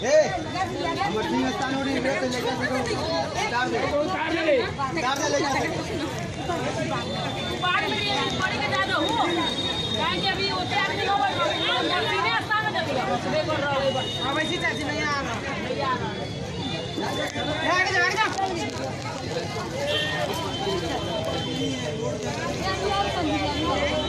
मछली स्थान हो रही है तो लेकर उतार ले बाद में ये पड़ी के ज्यादा हो काहे कि अभी होते आदमी हो मछली स्थान में देखिए कर रहा है अब ऐसी चाची नहीं आ रहा हट जा